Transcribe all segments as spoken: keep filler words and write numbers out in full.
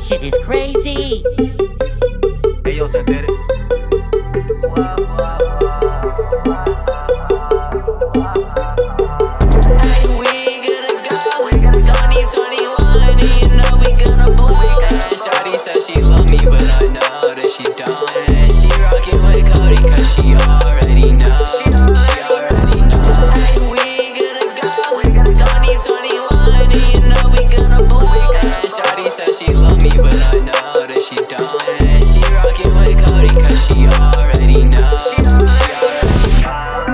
This shit is crazy. Hey, yo, synthetic. Said she love me, but I know that she don't. And she rockin' with Cody, cause she already know. She already know. Hey, we gonna go. twenty twenty-one, and you know we gonna blow. And Shawty said she love me, but I know that she don't. And she rockin' with Cody, cause she already know. She already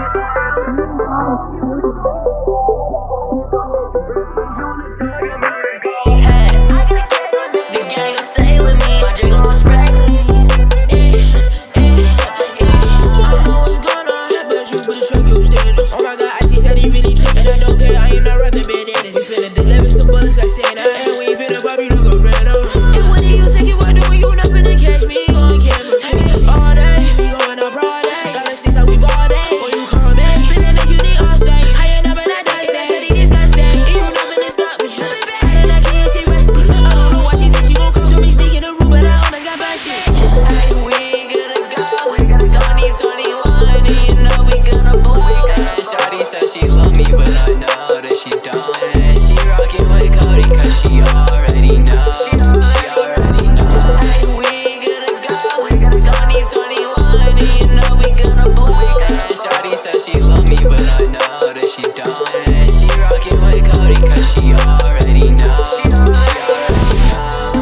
know. Hey, the gang gon' stay with me. My drink gon' spray. Eh, eh, eh. I don't know what's going on here, but you better check your status. Oh my God, she said he really trick, and I don't care. I ain't not rapping bad at it. We finna deliver some bullets like Santa, and we ain't finna pop you no girlfriend. And what do you think you are doing? You not finna catch me on camera. All day, we going up broad day. Got us sticks like we ball day. Or you come in, finna make you need all stay. I ain't up and I dust that. Said he disgusting, and you not finna stop me. I did not care, she rested. I don't know why she think she gon' come to me sneaking the room, but I almost got busted. Hey, we gonna go. twenty twenty-one, and you know we gonna blow. And Shawty said she love me, but I know that she don't. And she rockin' with Cody, cause she already know. She already know. Hey, we gonna go. twenty twenty-one, and you know we gonna blow. And Shawty said she love me, but I know that she don't. And she rockin' with Cody, cause she already know. She already know.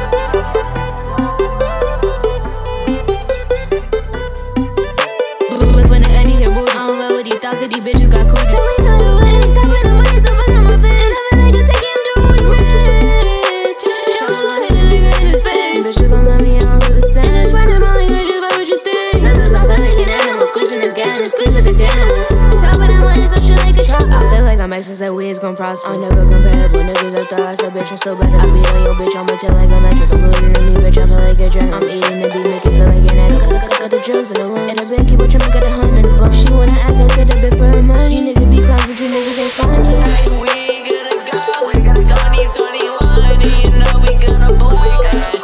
Boo, when the Eddie hit booty, I don't know what he thought, cause these bitches got cool. So we thought it was stopping the money, so fuck on my face. And I feel like I'm taking him to Rudy Chris. Chopper gon' hit a nigga in his face. Bitches gon' let me out with the same. And it's right in my language, just what would you think? Sometimes I feel like an animal, squeezing this gas and squeeze like a animal. Top of the money, so shit like a chopper. I feel like I'm exes that we is gon' prosper. I'm never comparable, niggas are thought I said, bitch, I'm still better. I beat on your bitch, I'ma tell like a mattress. I'm looking at me, bitch, I feel like a drink. I'm eating the beat, make it feel like an addict. Got, got, got the drugs in the lungs. And the bed keep on trimming, got a hundred in the bone. She wanna act, I said a bit for her money. You niggas be clowns, but you niggas ain't funny. Hey, we gonna go. twenty twenty-one, and you know we gonna blow. And